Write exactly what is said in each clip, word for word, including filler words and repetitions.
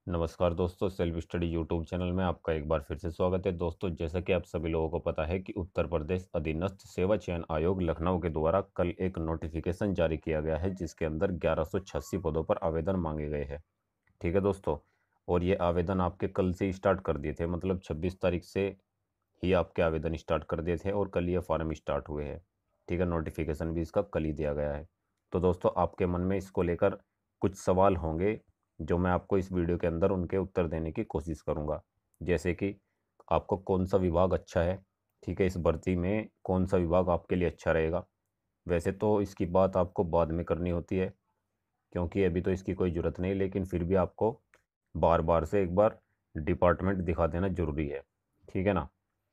नमस्कार दोस्तों, self study YouTube channel में आपका एक बार फिर से स्वागत है। दोस्तों, जैसा कि आप सभी लोगों को पता है कि उत्तर प्रदेश अधीनस्थ सेवा चयन आयोग लखनऊ के द्वारा कल एक नोटिफिकेशन जारी किया गया है, जिसके अंदर ग्यारह सौ छियासी पदों पर आवेदन मांगे गए हैं। ठीक है दोस्तों, और ये आवेदन आपके कल से ही स्टार्ट कर दिए थे, मतलब छब्बीस तारीख से ही आपके आवेदन स्टार्ट कर दिए थे और कल ये फॉर्म स्टार्ट हुए हैं। ठीक है, नोटिफिकेशन भी इसका कल ही दिया गया है। तो दोस्तों, आपके मन में इसको लेकर कुछ सवाल होंगे, जो मैं आपको इस वीडियो के अंदर उनके उत्तर देने की कोशिश करूंगा। जैसे कि आपको कौन सा विभाग अच्छा है, ठीक है, इस भर्ती में कौन सा विभाग आपके लिए अच्छा रहेगा। वैसे तो इसकी बात आपको बाद में करनी होती है, क्योंकि अभी तो इसकी कोई ज़रूरत नहीं, लेकिन फिर भी आपको बार बार से एक बार डिपार्टमेंट दिखा देना ज़रूरी है। ठीक है ना।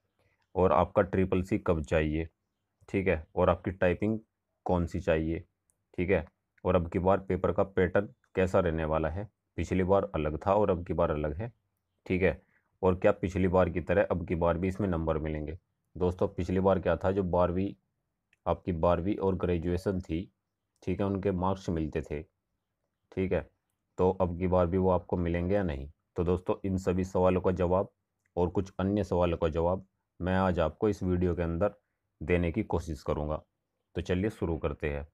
और आपका ट्रिपल सी कब चाहिए, ठीक है, और आपकी टाइपिंग कौन सी चाहिए, ठीक है, और अब की बार पेपर का पैटर्न कैसा रहने वाला है। पिछली बार अलग था और अब की बार अलग है, ठीक है। और क्या पिछली बार की तरह अब की बार भी इसमें नंबर मिलेंगे। दोस्तों, पिछली बार क्या था, जो बारहवीं आपकी बारहवीं और ग्रेजुएशन थी, ठीक है, उनके मार्क्स मिलते थे, ठीक है। तो अब की बार भी वो आपको मिलेंगे या नहीं। तो दोस्तों, इन सभी सवालों का जवाब और कुछ अन्य सवालों का जवाब मैं आज आपको इस वीडियो के अंदर देने की कोशिश करूँगा। तो चलिए शुरू करते हैं।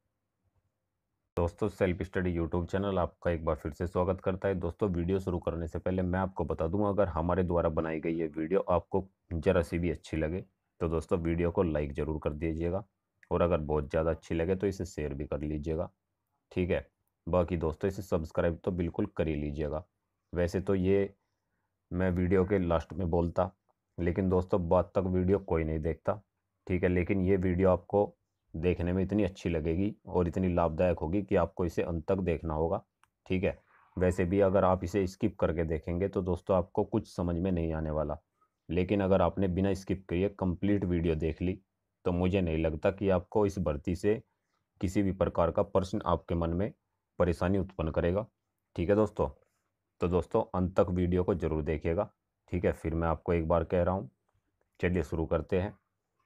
दोस्तों, सेल्फ स्टडी यूट्यूब चैनल आपका एक बार फिर से स्वागत करता है। दोस्तों, वीडियो शुरू करने से पहले मैं आपको बता दूं, अगर हमारे द्वारा बनाई गई ये वीडियो आपको ज़रा सी भी अच्छी लगे तो दोस्तों वीडियो को लाइक ज़रूर कर दीजिएगा, और अगर बहुत ज़्यादा अच्छी लगे तो इसे शेयर भी कर लीजिएगा, ठीक है। बाकी दोस्तों, इसे सब्सक्राइब तो बिल्कुल कर ही लीजिएगा। वैसे तो ये मैं वीडियो के लास्ट में बोलता, लेकिन दोस्तों बाद तक वीडियो कोई नहीं देखता, ठीक है। लेकिन ये वीडियो आपको देखने में इतनी अच्छी लगेगी और इतनी लाभदायक होगी कि आपको इसे अंत तक देखना होगा, ठीक है। वैसे भी अगर आप इसे स्किप करके देखेंगे तो दोस्तों आपको कुछ समझ में नहीं आने वाला, लेकिन अगर आपने बिना स्किप किए कंप्लीट वीडियो देख ली तो मुझे नहीं लगता कि आपको इस भर्ती से किसी भी प्रकार का प्रश्न आपके मन में परेशानी उत्पन्न करेगा, ठीक है दोस्तों। तो दोस्तों, अंत तक वीडियो को ज़रूर देखिएगा, ठीक है। फिर मैं आपको एक बार कह रहा हूँ, चलिए शुरू करते हैं।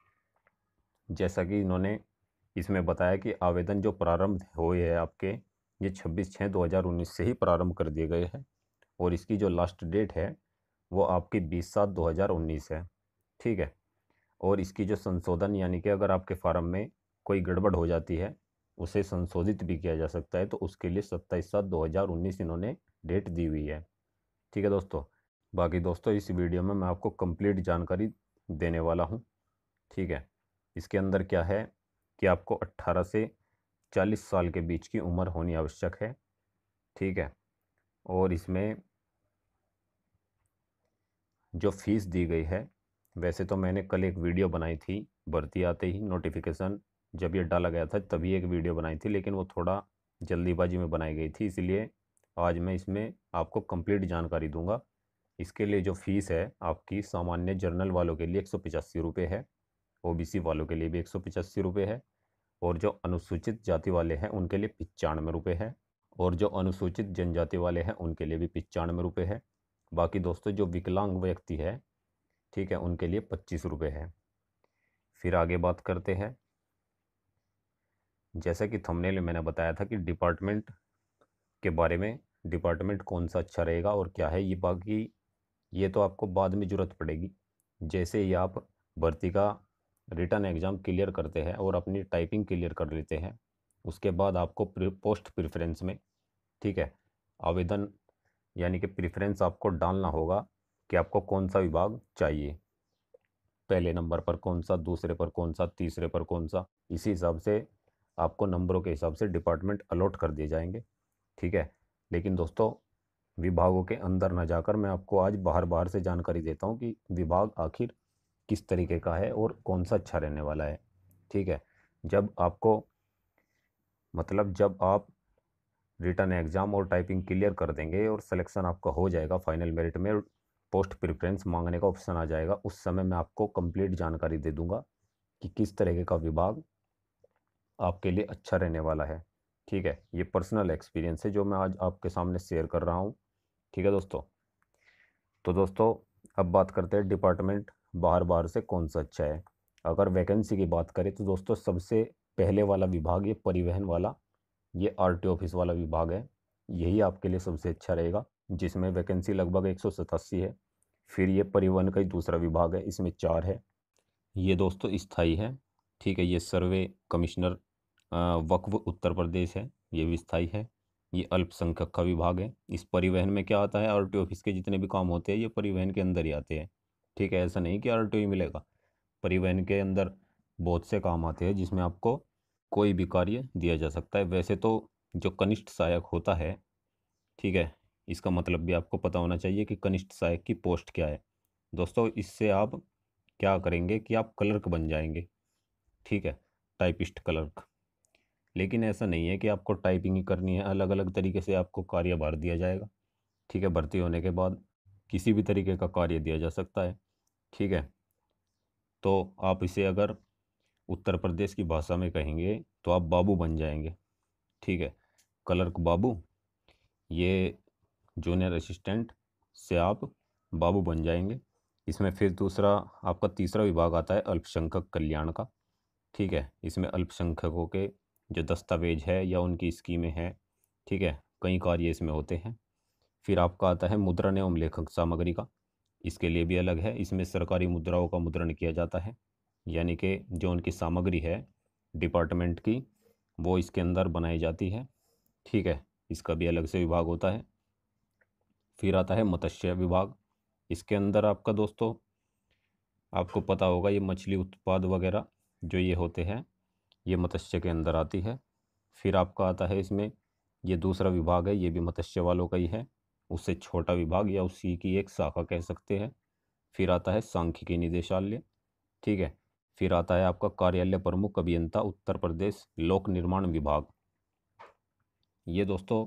जैसा कि इन्होंने इसमें बताया कि आवेदन जो प्रारंभ हुए हैं आपके, ये छब्बीस छः दो हज़ार उन्नीस से ही प्रारंभ कर दिए गए हैं, और इसकी जो लास्ट डेट है वो आपकी बीस सात दो हज़ार उन्नीस है, ठीक है। और इसकी जो संशोधन, यानी कि अगर आपके फार्म में कोई गड़बड़ हो जाती है, उसे संशोधित भी किया जा सकता है, तो उसके लिए सत्ताईस सात दो हज़ार उन्नीस इन्होंने डेट दी हुई है, ठीक है दोस्तों। बाकी दोस्तों, इस वीडियो में मैं आपको कंप्लीट जानकारी देने वाला हूँ, ठीक है। इसके अंदर क्या है कि आपको अट्ठारह से चालीस साल के बीच की उम्र होनी आवश्यक है, ठीक है। और इसमें जो फीस दी गई है, वैसे तो मैंने कल एक वीडियो बनाई थी, भर्ती आते ही नोटिफिकेशन जब ये डाला गया था तभी एक वीडियो बनाई थी, लेकिन वो थोड़ा जल्दीबाजी में बनाई गई थी, इसलिए आज मैं इसमें आपको कंप्लीट जानकारी दूंगा। इसके लिए जो फीस है आपकी, सामान्य जर्नल वालों के लिए एक सौ पचासी रुपये है, ओबीसी वालों के लिए भी एक सौ पचासी रुपये है, और जो अनुसूचित जाति वाले हैं उनके लिए पचानवे रुपये है, और जो अनुसूचित जनजाति वाले हैं उनके लिए भी पचानवे रुपये है। बाकी दोस्तों, जो विकलांग व्यक्ति है, ठीक है, उनके लिए पच्चीस रुपये है। फिर आगे बात करते हैं। जैसा कि थंबनेल में मैंने बताया था कि डिपार्टमेंट के बारे में, डिपार्टमेंट कौन सा अच्छा रहेगा और क्या है ये, बाकी ये तो आपको बाद में ज़रूरत पड़ेगी। जैसे ही आप भर्ती का रिटर्न एग्ज़ाम क्लियर करते हैं और अपनी टाइपिंग क्लियर कर लेते हैं, उसके बाद आपको पोस्ट प्रेफरेंस में, ठीक है, आवेदन यानी कि प्रेफरेंस आपको डालना होगा कि आपको कौन सा विभाग चाहिए, पहले नंबर पर कौन सा, दूसरे पर कौन सा, तीसरे पर कौन सा। इसी हिसाब से आपको नंबरों के हिसाब से डिपार्टमेंट अलॉट कर दिए जाएंगे, ठीक है। लेकिन दोस्तों, विभागों के अंदर ना जाकर मैं आपको आज बाहर बाहर से जानकारी देता हूँ कि विभाग आखिर किस तरीके का है और कौन सा अच्छा रहने वाला है, ठीक है। जब आपको मतलब जब आप रिटर्न एग्ज़ाम और टाइपिंग क्लियर कर देंगे और सिलेक्शन आपका हो जाएगा, फाइनल मेरिट में पोस्ट प्रेफरेंस मांगने का ऑप्शन आ जाएगा, उस समय मैं आपको कंप्लीट जानकारी दे दूंगा कि किस तरीके का विभाग आपके लिए अच्छा रहने वाला है, ठीक है। ये पर्सनल एक्सपीरियंस है जो मैं आज आपके सामने शेयर कर रहा हूँ, ठीक है दोस्तों। तो दोस्तों, अब बात करते हैं डिपार्टमेंट बाहर बाहर से कौन सा अच्छा है। अगर वैकेंसी की बात करें तो दोस्तों, सबसे पहले वाला विभाग ये परिवहन वाला, ये आरटीओ ऑफिस वाला विभाग है, यही आपके लिए सबसे अच्छा रहेगा। जिसमें वैकेंसी लगभग एक सौ सतासी है। फिर ये परिवहन का ही दूसरा विभाग है, इसमें चार है। ये दोस्तों स्थाई है, ठीक है। ये सर्वे कमिश्नर वक्फ उत्तर प्रदेश है, ये भी स्थाई है। ये अल्पसंख्यक का विभाग है। इस परिवहन में क्या आता है, आरटीओ ऑफिस के जितने भी काम होते हैं ये परिवहन के अंदर ही आते हैं, ठीक है। ऐसा नहीं कि आरटीओ ही मिलेगा, परिवहन के अंदर बहुत से काम आते हैं जिसमें आपको कोई भी कार्य दिया जा सकता है। वैसे तो जो कनिष्ठ सहायक होता है, ठीक है, इसका मतलब भी आपको पता होना चाहिए कि कनिष्ठ सहायक की पोस्ट क्या है। दोस्तों इससे आप क्या करेंगे कि आप क्लर्क बन जाएंगे, ठीक है, टाइपिस्ट क्लर्क। लेकिन ऐसा नहीं है कि आपको टाइपिंग ही करनी है, अलग अलग तरीके से आपको कार्यभार दिया जाएगा, ठीक है। भर्ती होने के बाद किसी भी तरीके का कार्य दिया जा सकता है, ठीक है। तो आप इसे अगर उत्तर प्रदेश की भाषा में कहेंगे तो आप बाबू बन जाएंगे, ठीक है, क्लर्क बाबू। ये जूनियर असिस्टेंट से आप बाबू बन जाएंगे। इसमें फिर दूसरा आपका तीसरा विभाग आता है अल्पसंख्यक कल्याण का, ठीक है। इसमें अल्पसंख्यकों के जो दस्तावेज है या उनकी स्कीमें हैं, ठीक है, कई कार्य इसमें होते हैं। फिर आपका आता है मुद्रण एवं लेखक सामग्री का, इसके लिए भी अलग है। इसमें सरकारी मुद्राओं का मुद्रण किया जाता है, यानी कि जो उनकी सामग्री है डिपार्टमेंट की वो इसके अंदर बनाई जाती है, ठीक है। इसका भी अलग से विभाग होता है। फिर आता है मत्स्य विभाग। इसके अंदर आपका दोस्तों आपको पता होगा ये मछली उत्पाद वगैरह जो ये होते हैं ये मत्स्य के अंदर आती है। फिर आपका आता है इसमें ये दूसरा विभाग है, ये भी मत्स्य वालों का ही है, उससे छोटा विभाग या उसी की एक शाखा कह सकते हैं। फिर आता है सांख्यिकी निदेशालय, ठीक है। फिर आता है आपका कार्यालय प्रमुख अभियंता उत्तर प्रदेश लोक निर्माण विभाग। ये दोस्तों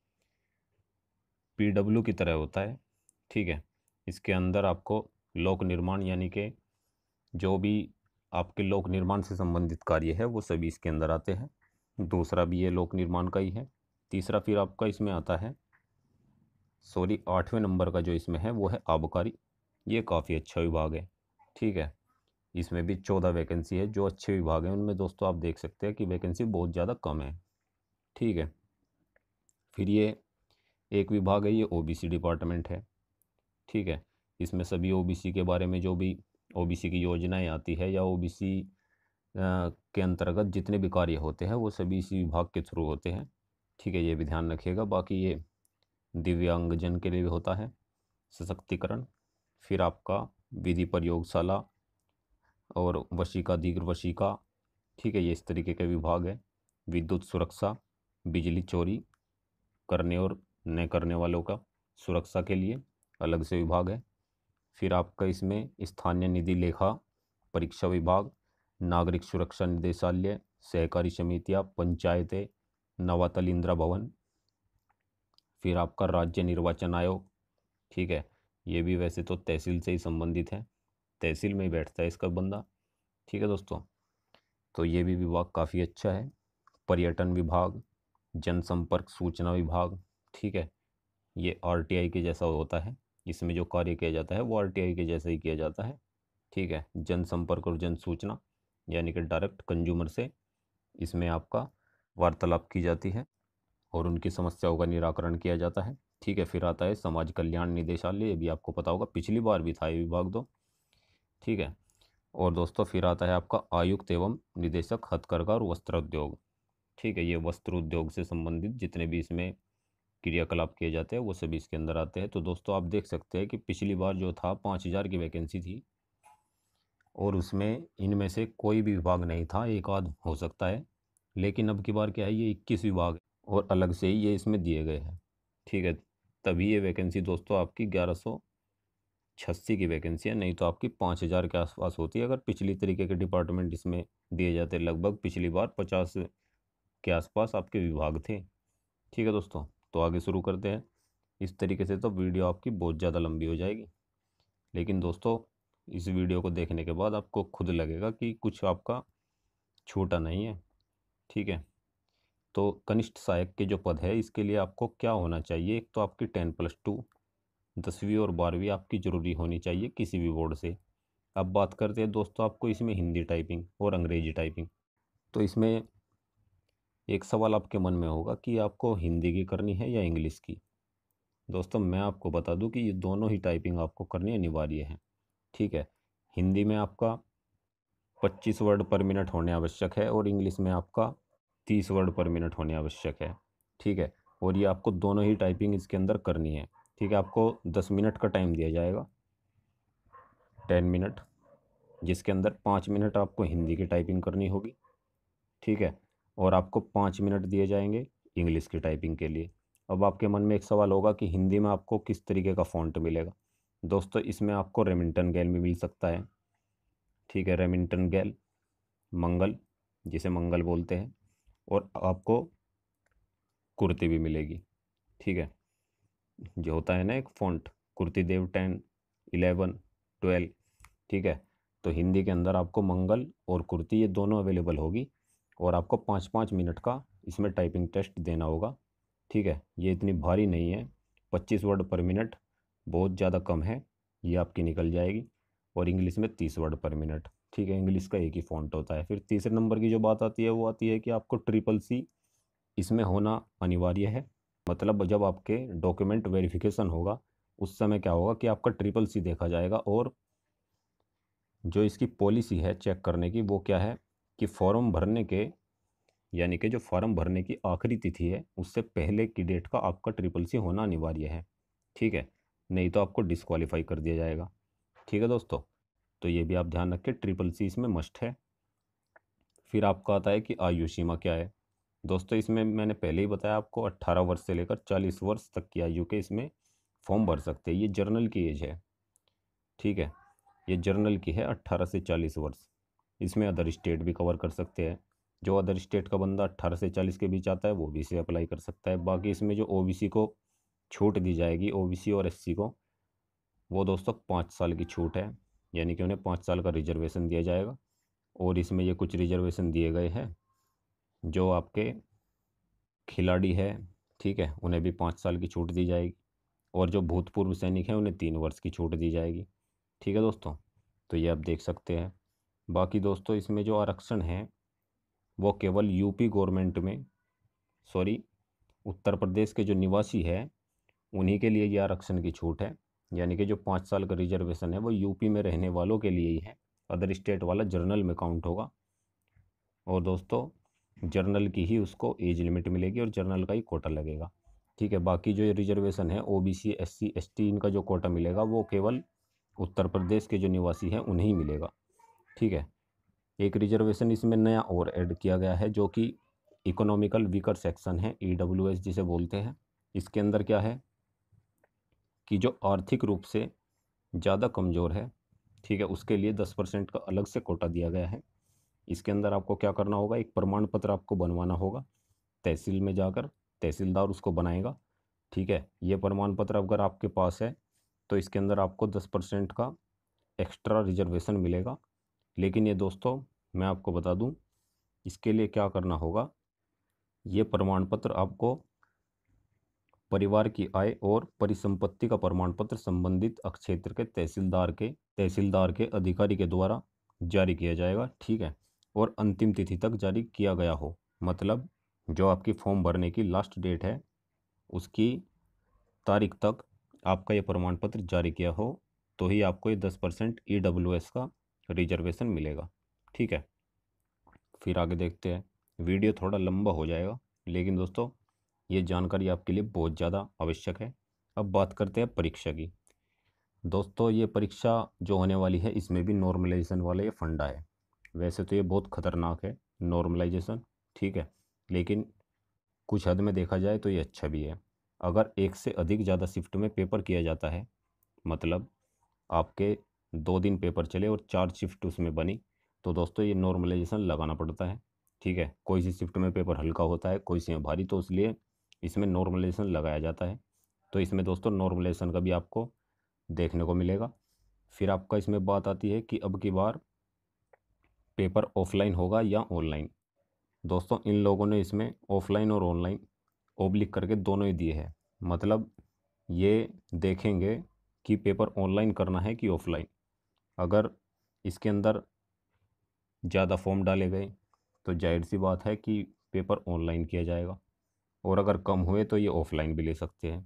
पीडब्ल्यू की तरह होता है, ठीक है। इसके अंदर आपको लोक निर्माण यानी कि जो भी आपके लोक निर्माण से संबंधित कार्य है वो सभी इसके अंदर आते हैं। दूसरा भी ये लोक निर्माण का ही है। तीसरा फिर आपका इसमें आता है, सॉरी आठवें नंबर का जो इसमें है वो है आबकारी। ये काफ़ी अच्छा विभाग है, ठीक है। इसमें भी चौदह वैकेंसी है। जो अच्छे विभाग हैं उनमें दोस्तों आप देख सकते हैं कि वैकेंसी बहुत ज़्यादा कम है, ठीक है। फिर ये एक विभाग है, ये ओबीसी डिपार्टमेंट है, ठीक है। इसमें सभी ओबीसी के बारे में जो भी ओबीसी की योजनाएं आती है या ओबीसी के अंतर्गत जितने भी कार्य होते हैं वो सभी इसी विभाग के थ्रू होते हैं, ठीक है। ये भी ध्यान रखिएगा। बाकी ये दिव्यांगजन के लिए भी होता है सशक्तिकरण। फिर आपका विधि प्रयोगशाला और वशिका दीर्घ वशिका, ठीक है, ये इस तरीके के विभाग है। विद्युत सुरक्षा, बिजली चोरी करने और न करने वालों का सुरक्षा के लिए अलग से विभाग है। फिर आपका इसमें स्थानीय निधि लेखा परीक्षा विभाग, नागरिक सुरक्षा निदेशालय, सहकारी समितियाँ, पंचायतें, नवातल इंदिरा भवन। फिर आपका राज्य निर्वाचन आयोग, ठीक है, ये भी वैसे तो तहसील से ही संबंधित है, तहसील में ही बैठता है इसका बंदा, ठीक है दोस्तों। तो ये भी विभाग काफ़ी अच्छा है। पर्यटन विभाग, जनसंपर्क सूचना विभाग, ठीक है, ये आरटीआई के जैसा होता है। इसमें जो कार्य किया जाता है वो आरटीआई के जैसा ही किया जाता है, ठीक है। जनसंपर्क और जन सूचना यानी कि डायरेक्ट कंज्यूमर से इसमें आपका वार्तालाप की जाती है और उनकी समस्याओं का निराकरण किया जाता है, ठीक है। फिर आता है समाज कल्याण निदेशालय, ये भी आपको पता होगा, पिछली बार भी था ये विभाग दो, ठीक है। और दोस्तों फिर आता है आपका आयुक्त एवं निदेशक हथकरघा और वस्त्र उद्योग, ठीक है। ये वस्त्र उद्योग से संबंधित जितने भी इसमें क्रियाकलाप किए जाते हैं वो सभी इसके अंदर आते हैं। तो दोस्तों आप देख सकते हैं कि पिछली बार जो था पाँच हज़ार की वैकेंसी थी और उसमें इनमें से कोई भी विभाग नहीं था, एक आध हो सकता है। लेकिन अब की बार क्या है, ये इक्कीस विभाग और अलग से ही ये इसमें दिए गए हैं, ठीक है। तभी ये वैकेंसी दोस्तों आपकी ग्यारह सौ छियासी की वैकेंसी है, नहीं तो आपकी पाँच हज़ार के आसपास होती है अगर पिछली तरीके के डिपार्टमेंट इसमें दिए जाते। लगभग पिछली बार पचास के आसपास आपके विभाग थे, ठीक है दोस्तों। तो आगे शुरू करते हैं। इस तरीके से तो वीडियो आपकी बहुत ज़्यादा लंबी हो जाएगी, लेकिन दोस्तों इस वीडियो को देखने के बाद आपको खुद लगेगा कि कुछ आपका छूटा नहीं है, ठीक है। तो कनिष्ठ सहायक के जो पद है इसके लिए आपको क्या होना चाहिए, एक तो आपकी टेन प्लस टू दसवीं और बारहवीं आपकी ज़रूरी होनी चाहिए किसी भी बोर्ड से। अब बात करते हैं दोस्तों आपको इसमें हिंदी टाइपिंग और अंग्रेजी टाइपिंग। तो इसमें एक सवाल आपके मन में होगा कि आपको हिंदी की करनी है या इंग्लिश की। दोस्तों मैं आपको बता दूं कि ये दोनों ही टाइपिंग आपको करनी अनिवार्य है। ठीक है, हिंदी में आपका पच्चीस वर्ड पर मिनट होने आवश्यक है और इंग्लिश में आपका तीस वर्ड पर मिनट होने आवश्यक है। ठीक है, और ये आपको दोनों ही टाइपिंग इसके अंदर करनी है। ठीक है, आपको दस मिनट का टाइम दिया जाएगा, टेन मिनट, जिसके अंदर पाँच मिनट आपको हिंदी की टाइपिंग करनी होगी। ठीक है, और आपको पाँच मिनट दिए जाएंगे इंग्लिश की टाइपिंग के लिए। अब आपके मन में एक सवाल होगा कि हिंदी में आपको किस तरीके का फ़ॉन्ट मिलेगा। दोस्तों इसमें आपको रेमिंगटन गैल में मिल सकता है। ठीक है, रेमिंगटन गैल, मंगल, जिसे मंगल बोलते हैं, और आपको कुर्ती भी मिलेगी। ठीक है, जो होता है ना एक font, Kruti Dev ten, eleven, twelve. ठीक है, तो हिंदी के अंदर आपको मंगल और कुर्ती ये दोनों अवेलेबल होगी, और आपको पाँच पाँच मिनट का इसमें टाइपिंग टेस्ट देना होगा। ठीक है, ये इतनी भारी नहीं है, पच्चीस वर्ड पर मिनट बहुत ज़्यादा कम है, ये आपकी निकल जाएगी। और इंग्लिश में तीस वर्ड पर मिनट। ठीक है, इंग्लिश का एक ही फ़ॉन्ट होता है। फिर तीसरे नंबर की जो बात आती है वो आती है कि आपको ट्रिपल सी इसमें होना अनिवार्य है। मतलब जब आपके डॉक्यूमेंट वेरिफिकेशन होगा उस समय क्या होगा कि आपका ट्रिपल सी देखा जाएगा। और जो इसकी पॉलिसी है चेक करने की वो क्या है कि फॉर्म भरने के, यानी कि जो फॉर्म भरने की आखिरी तिथि है उससे पहले की डेट का आपका ट्रिपल सी होना अनिवार्य है। ठीक है, नहीं तो आपको डिस्क्वालीफाई कर दिया जाएगा। ठीक है दोस्तों, तो ये भी आप ध्यान रखें, ट्रिपल सी इसमें मस्ट है। फिर आपका आता है कि आयु सीमा क्या है। दोस्तों इसमें मैंने पहले ही बताया आपको, अट्ठारह वर्ष से लेकर चालीस वर्ष तक की आयु के इसमें फॉर्म भर सकते हैं। ये जर्नल की एज है। ठीक है, ये जर्नल की है, अट्ठारह से चालीस वर्ष। इसमें अदर स्टेट भी कवर कर सकते हैं। जो अदर स्टेट का बंदा अट्ठारह से चालीस के बीच आता है वो भी इसे अप्लाई कर सकता है। बाकी इसमें जो ओबीसी को छूट दी जाएगी, ओबीसी और एससी को, वो दोस्तों पाँच साल की छूट है, यानी कि उन्हें पाँच साल का रिजर्वेशन दिया जाएगा। और इसमें ये कुछ रिजर्वेशन दिए गए हैं, जो आपके खिलाड़ी है, ठीक है, उन्हें भी पाँच साल की छूट दी जाएगी। और जो भूतपूर्व सैनिक हैं उन्हें तीन वर्ष की छूट दी जाएगी। ठीक है दोस्तों, तो ये आप देख सकते हैं। बाकी दोस्तों इसमें जो आरक्षण है वो केवल यूपी गवर्नमेंट में, सॉरी उत्तर प्रदेश के जो निवासी है उन्हीं के लिए ये आरक्षण की छूट है। यानी कि जो पाँच साल का रिजर्वेशन है वो यूपी में रहने वालों के लिए ही है। अदर स्टेट वाला जर्नल में काउंट होगा। और दोस्तों जर्नल की ही उसको एज लिमिट मिलेगी और जर्नल का ही कोटा लगेगा। ठीक है, बाकी जो रिजर्वेशन है ओबीसी, एससी, एसटी, इनका जो कोटा मिलेगा वो केवल उत्तर प्रदेश के जो निवासी हैं उन्हें ही मिलेगा। ठीक है, एक रिजर्वेशन इसमें नया और ऐड किया गया है जो कि इकोनॉमिकल वीकर सेक्शन है, ईडब्ल्यूएस जिसे बोलते हैं। इसके अंदर क्या है कि जो आर्थिक रूप से ज़्यादा कमज़ोर है, ठीक है, उसके लिए दस परसेंट का अलग से कोटा दिया गया है। इसके अंदर आपको क्या करना होगा, एक प्रमाण पत्र आपको बनवाना होगा तहसील में जाकर, तहसीलदार उसको बनाएगा। ठीक है, ये प्रमाण पत्र अगर आपके पास है तो इसके अंदर आपको दस परसेंट का एक्स्ट्रा रिजर्वेशन मिलेगा। लेकिन ये दोस्तों मैं आपको बता दूं, इसके लिए क्या करना होगा, ये प्रमाण पत्र आपको परिवार की आय और परिसंपत्ति का प्रमाण पत्र संबंधित क्षेत्र के तहसीलदार के तहसीलदार के अधिकारी के द्वारा जारी किया जाएगा। ठीक है, और अंतिम तिथि तक जारी किया गया हो। मतलब जो आपकी फॉर्म भरने की लास्ट डेट है उसकी तारीख तक आपका ये प्रमाण पत्र जारी किया हो तो ही आपको ये दस परसेंट ई डब्ल्यू एस का रिजर्वेशन मिलेगा। ठीक है, फिर आगे देखते हैं। वीडियो थोड़ा लंबा हो जाएगा लेकिन दोस्तों ये जानकारी आपके लिए बहुत ज़्यादा आवश्यक है। अब बात करते हैं परीक्षा की। दोस्तों ये परीक्षा जो होने वाली है इसमें भी नॉर्मलाइजेशन वाला ये फंडा है। वैसे तो ये बहुत ख़तरनाक है नॉर्मलाइजेशन, ठीक है, लेकिन कुछ हद में देखा जाए तो ये अच्छा भी है। अगर एक से अधिक ज़्यादा शिफ्ट में पेपर किया जाता है, मतलब आपके दो दिन पेपर चले और चार शिफ्ट उसमें बनी, तो दोस्तों ये नॉर्मलाइजेशन लगाना पड़ता है। ठीक है, कोई सी शिफ्ट में पेपर हल्का होता है, कोई सी में भारी, तो इसलिए इसमें नॉर्मलाइजेशन लगाया जाता है। तो इसमें दोस्तों नॉर्मलाइजेशन का भी आपको देखने को मिलेगा। फिर आपका इसमें बात आती है कि अब की बार पेपर ऑफलाइन होगा या ऑनलाइन। दोस्तों इन लोगों ने इसमें ऑफलाइन और ऑनलाइन ओब्लिक करके दोनों ही दिए हैं। मतलब ये देखेंगे कि पेपर ऑनलाइन करना है कि ऑफलाइन। अगर इसके अंदर ज़्यादा फॉर्म डाले गए तो जाहिर सी बात है कि पेपर ऑनलाइन किया जाएगा, और अगर कम हुए तो ये ऑफलाइन भी ले सकते हैं।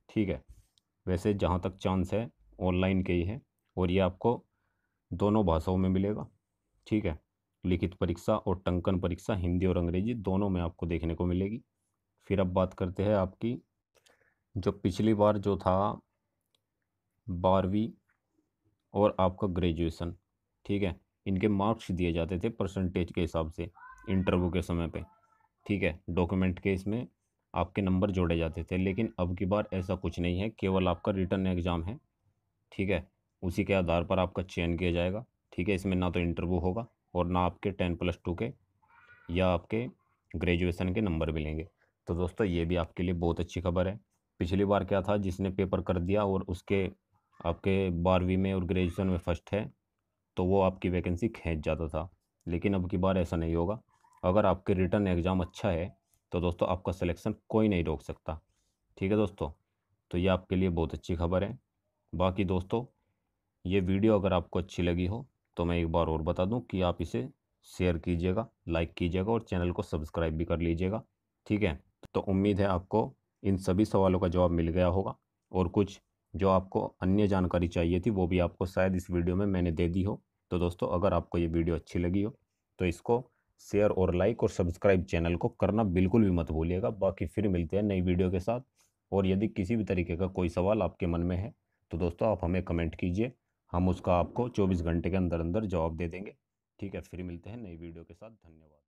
ठीक है। वैसे जहाँ तक चांस है ऑनलाइन के ही है, और ये आपको दोनों भाषाओं में मिलेगा। ठीक है, लिखित परीक्षा और टंकन परीक्षा हिंदी और अंग्रेजी दोनों में आपको देखने को मिलेगी। फिर अब बात करते हैं आपकी, जो पिछली बार जो था बारहवीं और आपका ग्रेजुएशन, ठीक है, इनके मार्क्स दिए जाते थे परसेंटेज के हिसाब से इंटरव्यू के समय पे। ठीक है, डॉक्यूमेंट के इसमें आपके नंबर जोड़े जाते थे, लेकिन अब की बार ऐसा कुछ नहीं है, केवल आपका रिटर्न एग्ज़ाम है। ठीक है, उसी के आधार पर आपका चयन किया जाएगा। ठीक है, इसमें ना तो इंटरव्यू होगा और ना आपके टेन प्लस टू के या आपके ग्रेजुएशन के नंबर मिलेंगे। तो दोस्तों ये भी आपके लिए बहुत अच्छी खबर है। पिछली बार क्या था, जिसने पेपर कर दिया और उसके आपके बारहवीं में और ग्रेजुएशन में फर्स्ट है, तो वो आपकी वैकेंसी खींच जाता था। लेकिन अब की बार ऐसा नहीं होगा। अगर आपके रिटर्न एग्ज़ाम अच्छा है तो दोस्तों आपका सिलेक्शन कोई नहीं रोक सकता। ठीक है दोस्तों, तो ये आपके लिए बहुत अच्छी खबर है। बाकी दोस्तों, ये वीडियो अगर आपको अच्छी लगी हो तो मैं एक बार और बता दूं कि आप इसे शेयर कीजिएगा, लाइक कीजिएगा और चैनल को सब्सक्राइब भी कर लीजिएगा। ठीक है, तो उम्मीद है आपको इन सभी सवालों का जवाब मिल गया होगा, और कुछ जो आपको अन्य जानकारी चाहिए थी वो भी आपको शायद इस वीडियो में मैंने दे दी हो। तो दोस्तों, अगर आपको ये वीडियो अच्छी लगी हो तो इसको शेयर और लाइक और सब्सक्राइब चैनल को करना बिल्कुल भी मत भूलिएगा। बाकी फिर मिलते हैं नई वीडियो के साथ, और यदि किसी भी तरीके का कोई सवाल आपके मन में है तो दोस्तों आप हमें कमेंट कीजिए, हम उसका आपको चौबीस घंटे के अंदर अंदर जवाब दे देंगे। ठीक है, फिर मिलते हैं नई वीडियो के साथ। धन्यवाद।